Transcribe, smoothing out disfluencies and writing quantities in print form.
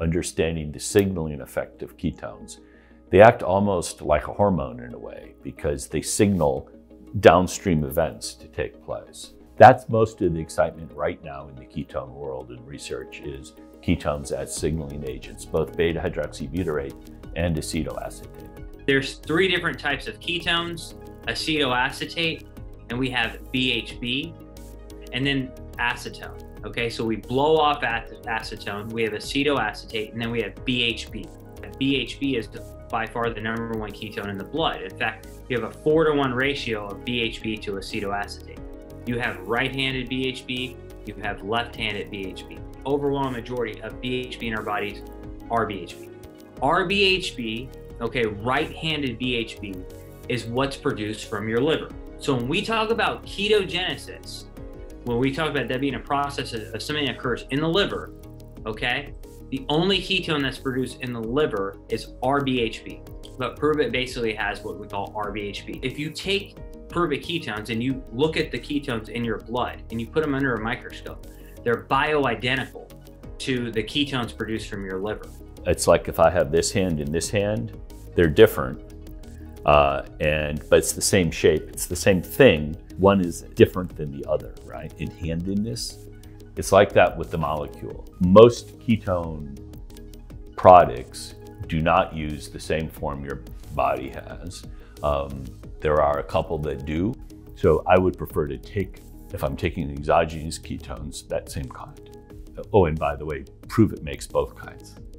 understanding the signaling effect of ketones, they act almost like a hormone in a way because they signal downstream events to take place. That's most of the excitement right now in the ketone world and research is ketones as signaling agents, both beta-hydroxybutyrate and acetoacetate. There's 3 different types of ketones: acetoacetate, and we have BHB, and then acetone. Okay, so we blow off acetone, we have acetoacetate, and then we have BHB. BHB is by far the #1 ketone in the blood. In fact, you have a 4-to-1 ratio of BHB to acetoacetate. You have right-handed BHB, you have left-handed BHB. Overwhelming majority of BHB in our bodies are BHB. Our BHB, okay, right-handed BHB, is what's produced from your liver. So when we talk about ketogenesis, when we talk about that being a process of something that occurs in the liver, okay, the only ketone that's produced in the liver is RBHB. But Pruvit basically has what we call RBHB. If you take Pruvit ketones and you look at the ketones in your blood and you put them under a microscope, they're bioidentical to the ketones produced from your liver. It's like if I have this hand and this hand, they're different, but it's the same shape, it's the same thing. One is different than the other, right? In handedness, it's like that with the molecule. Most ketone products do not use the same form your body has. There are a couple that do. So I would prefer to take, if I'm taking exogenous ketones, that same kind. Oh, and by the way, Pruvit makes both kinds.